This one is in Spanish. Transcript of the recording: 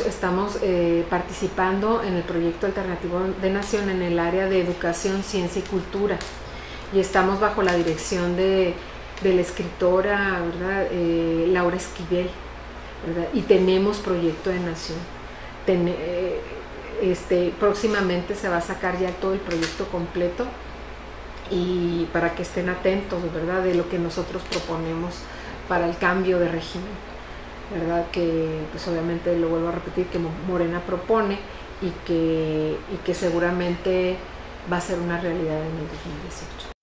estamos participando en el proyecto alternativo de Nación en el área de educación, ciencia y cultura, y estamos bajo la dirección de la escritora, ¿verdad? Laura Esquivel, ¿verdad? Y tenemos proyecto de Nación. Próximamente se va a sacar ya todo el proyecto completo, y para que estén atentos, ¿verdad?, de lo que nosotros proponemos para el cambio de régimen, ¿verdad? Que pues obviamente, lo vuelvo a repetir, que Morena propone y que seguramente va a ser una realidad en el 2018.